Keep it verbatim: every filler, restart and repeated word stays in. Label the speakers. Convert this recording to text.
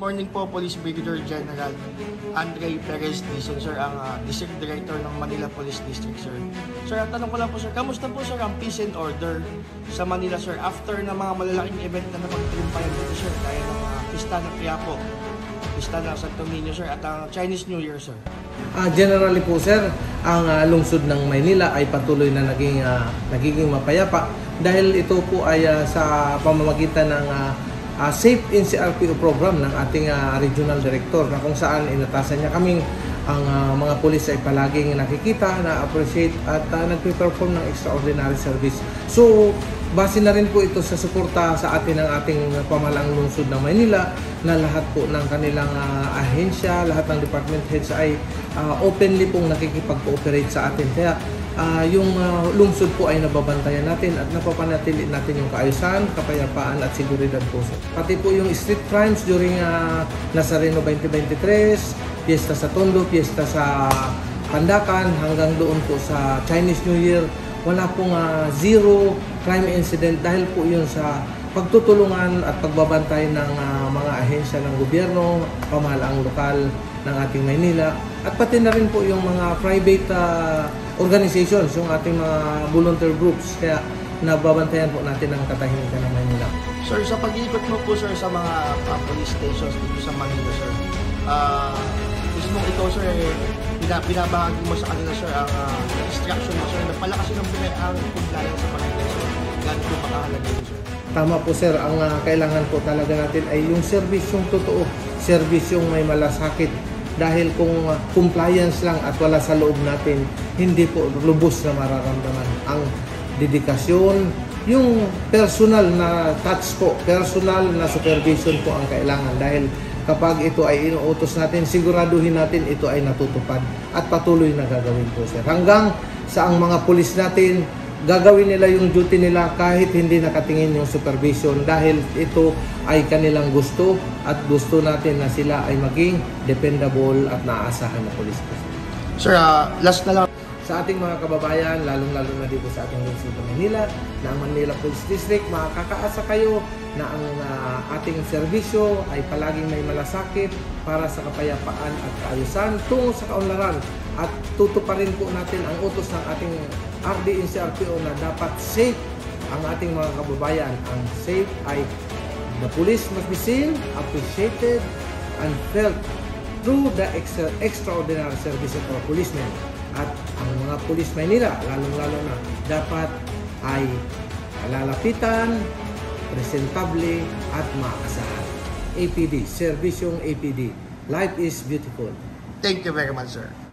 Speaker 1: morning po, Police Brigadier General Andre Perez Dizon, sir, ang uh, District Director ng Manila Police District, sir. Sir, ang tanong ko lang po, sir, kamusta po, sir, ang peace and order sa Manila, sir, after na mga malalaking event na napag-triumpayan dito, sir, kaya ng uh, Pista ng Quiapo, Pista ng Santo Niño, sir, at ang uh, Chinese New Year, sir?
Speaker 2: Uh, generally po, sir, ang uh, lungsod ng Maynila ay patuloy na naging, uh, nagiging mapayapa dahil ito po ay uh, sa pamamagitan ng uh, Uh, Safe N C R P O program ng ating uh, regional director na kung saan inatasan niya kaming ang uh, mga pulis ay palaging nakikita, na-appreciate at uh, nagpe-perform ng extraordinary service. So, base na rin po ito sa suporta sa atin ng ating pamahalaang lungsod ng Maynila na lahat po ng kanilang uh, ahensya, lahat ng department heads ay uh, openly pong nakikipag-cooperate sa atin. Kaya uh, yung uh, lungsod po ay nababantayan natin at napapanatili natin yung kaayusan, kapayapaan at seguridad po. Pati po yung street crimes during uh, Nazareno twenty twenty-three, Fiesta sa Tondo, Fiesta sa Pandacan, hanggang doon po sa Chinese New Year, wala pong uh, zero crime incident dahil po yun sa pagtutulungan at pagbabantay ng uh, mga ahensya ng gobyerno, pamahalaang lokal ng ating Maynila, at pati na rin po yung mga private uh, organizations, yung ating mga volunteer groups. Kaya nababantayan po natin ang katahimikan ng Maynila.
Speaker 1: Sir, sa pag-iikot mo po, sir, sa mga uh, police stations dito sa Manila, sir, uh, gusto mong ikaw, sir, eh, binabahagi mo sa kanila, sir, ang uh, instruction mo, sir, na palakasin ang ang compliance sa Manila, sir. Gano'n po makahalaga yun, sir?
Speaker 2: Tama po, sir. Ang uh, kailangan po talaga natin ay yung servisyong totoo, servisyong may malasakit. Dahil kung uh, compliance lang at wala sa loob natin, hindi po lubos na mararamdaman ang dedikasyon, yung personal na touch po, personal na supervision po ang kailangan. Dahil kapag ito ay inuutos natin, siguraduhin natin ito ay natutupad at patuloy na gagawin po, sir. Hanggang sa ang mga pulis natin, gagawin nila yung duty nila kahit hindi nakatingin yung supervision dahil ito ay kanilang gusto at gusto natin na sila ay maging dependable at naaasahan na pulis.
Speaker 1: Sir, uh, last na lang.
Speaker 2: Sa ating mga kababayan, lalong-lalo na dito sa ating lungsod ng Manila, na ang Manila Police District, makakaasa kayo na ang uh, ating serbisyo ay palaging may malasakit para sa kapayapaan at kaayusan tungo sa kaunlaran. At tutuparin po natin ang utos ng ating R D N C R P O na dapat safe ang ating mga kababayan. Ang safe ay the police must be seen, appreciated, and felt through the extra extraordinary service of our policemen. At ang mga pulis Maynila, lalong-lalo na, dapat ay lalapitan, presentable at maasahan. A P D, Servisyong A P D. Life is beautiful.
Speaker 1: Thank you very much, sir.